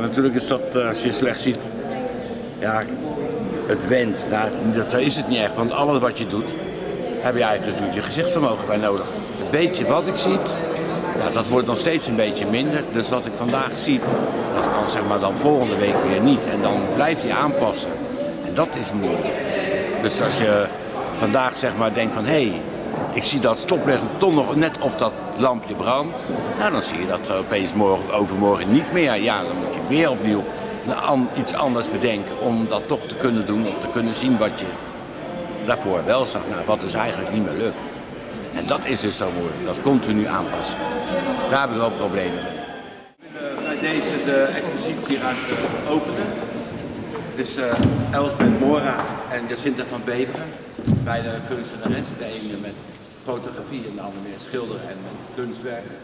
Natuurlijk is dat, als je slecht ziet, ja, het went. Nou, dat is het niet echt, want alles wat je doet, heb je eigenlijk natuurlijk je gezichtsvermogen bij nodig. Het beetje wat ik zie, ja, dat wordt nog steeds een beetje minder. Dus wat ik vandaag zie, dat kan zeg maar dan volgende week weer niet. En dan blijf je aanpassen. En dat is moeilijk. Dus als je vandaag zeg maar denkt van, hé, ik zie dat stoplicht toch nog net of dat lampje brandt. Nou, dan zie je dat opeens morgen of overmorgen niet meer. Ja, dan moet je weer opnieuw iets anders bedenken om dat toch te kunnen doen of te kunnen zien wat je daarvoor wel zag. Nou, wat dus eigenlijk niet meer lukt. En dat is dus zo moeilijk, dat continu aanpassen. Daar hebben we wel problemen mee. Bij deze de expositieruimte openen. Dus Elsbeth Mora en Jacinta van Beveren, beide kunstenaressen, de ene met fotografie en de andere meer schilderen en met kunstwerken.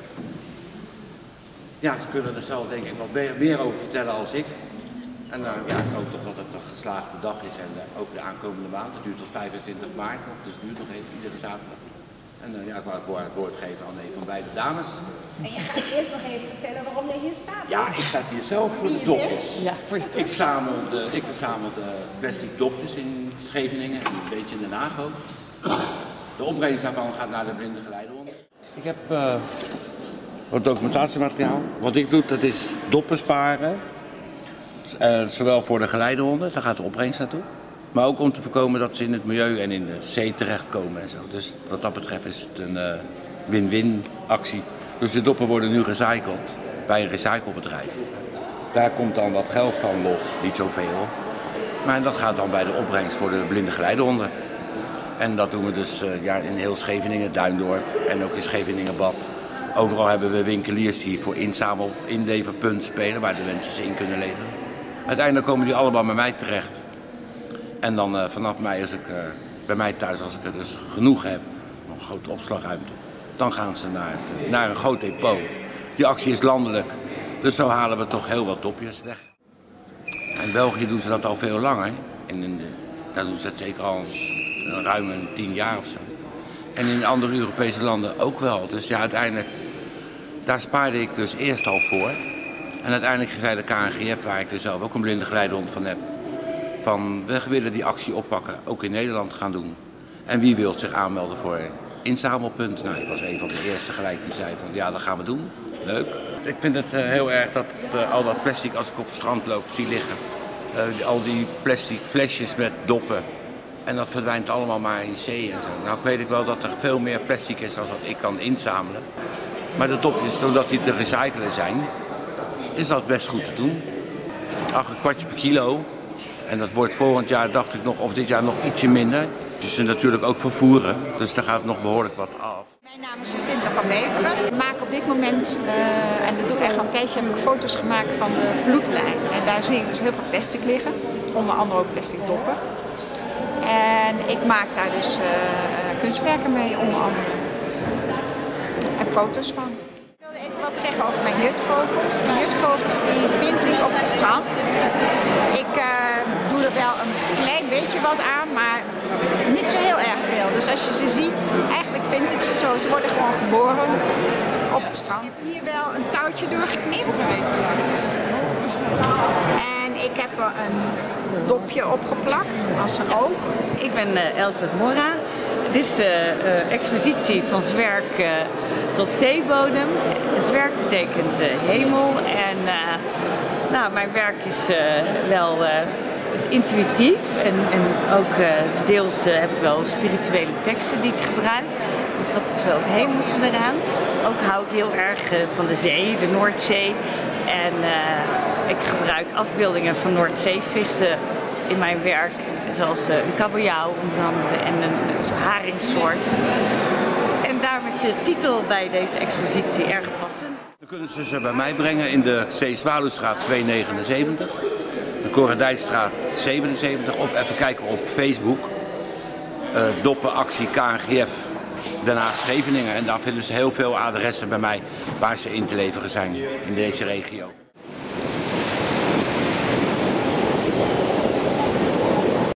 Ja, ze kunnen er zelf denk ik wat meer over vertellen als ik. En ja, ik hoop toch dat het een geslaagde dag is en ook de aankomende maand. Het duurt tot 25 maart nog, dus het duurt nog even iedere zaterdag. En ja, ik wou het woord geven aan een van beide dames. En je gaat eerst nog even vertellen waarom je hier staat. Ja, ik sta hier zelf voor de dopjes. Ja, voor de dopjes. Ik verzamel de plastic dopjes in Scheveningen en een beetje in Den Haag ook. De opbrengst daarvan gaat naar de blinde geleidehonden. Ik heb wat documentatiemateriaal. Wat ik doe, dat is doppen sparen. Zowel voor de geleidehonden, daar gaat de opbrengst naartoe. Maar ook om te voorkomen dat ze in het milieu en in de zee terechtkomen en zo. Dus wat dat betreft is het een win-win actie. Dus de doppen worden nu recycled bij een recyclebedrijf. Daar komt dan wat geld van los, niet zoveel. Maar dat gaat dan bij de opbrengst voor de blinde geleidehonden. En dat doen we dus ja, in heel Scheveningen, Duindorp en ook in Scheveningenbad. Overal hebben we winkeliers die voor inleverpunt spelen, waar de mensen ze in kunnen leveren. Uiteindelijk komen die allemaal bij mij terecht. En dan vanaf mei, bij mij thuis, als ik er dus genoeg heb, nog een grote opslagruimte, dan gaan ze naar een groot depot. Die actie is landelijk, dus zo halen we toch heel wat dopjes weg. In België doen ze dat al veel langer. Daar doen ze dat zeker al ruim 10 jaar of zo. En in andere Europese landen ook wel. Dus ja, uiteindelijk, daar spaarde ik dus eerst al voor. En uiteindelijk zei de KNGF, waar ik dus zelf ook een blinde geleidehond van heb, van we willen die actie oppakken, ook in Nederland gaan doen. En wie wil zich aanmelden voor inzamelpunt? Nou, ik was een van de eerste gelijk die zei van ja, dat gaan we doen. Leuk. Ik vind het heel erg dat al dat plastic, als ik op het strand loop, zie liggen. Al die plastic flesjes met doppen. En dat verdwijnt allemaal maar in zee en zo. Nou weet ik wel dat er veel meer plastic is dan wat ik kan inzamelen. Maar de dopjes, doordat die te recyclen zijn, is dat best goed te doen. Ach, een kwartje per kilo. En dat wordt volgend jaar, dacht ik nog, of dit jaar nog ietsje minder. Dus ze natuurlijk ook vervoeren, dus daar gaat nog behoorlijk wat af. Mijn naam is Jacinta van Beveren. Ik maak op dit moment, en dat doe ik echt al een tijdje, heb ik foto's gemaakt van de vloedlijn. En daar zie ik dus heel veel plastic liggen, onder andere ook plastic doppen. En ik maak daar dus kunstwerken mee, onder andere. En foto's van. Ik wilde even wat zeggen over mijn jutvogels. De jutvogels die vind ik op het strand. Ik doe er wel een klein beetje wat aan, maar niet zo heel erg veel. Dus als je ze ziet, eigenlijk vind ik ze zo. Ze worden gewoon geboren op het strand. Ik heb hier wel een touwtje doorgeknipt. En ik heb er een dopje opgeplakt als een oog. Ik ben Elsbeth Mora. Dit is de expositie van zwerk tot zeebodem. Zwerk betekent hemel en nou, mijn werk is wel is intuïtief en ook deels heb ik wel spirituele teksten die ik gebruik. Dus dat is wel het hemelse eraan. Ook hou ik heel erg van de zee, de Noordzee. En ik gebruik afbeeldingen van Noordzeevissen in mijn werk. Zoals een kabeljauw onder andere en een haringsoort. En daarom is de titel bij deze expositie erg passend. Dan kunnen ze ze bij mij brengen in de C. Zwaluwstraat 279, de Korredijkstraat 77 of even kijken op Facebook. Doppenactie KNGF Den Haag Scheveningen. En daar vinden ze heel veel adressen bij mij waar ze in te leveren zijn in deze regio.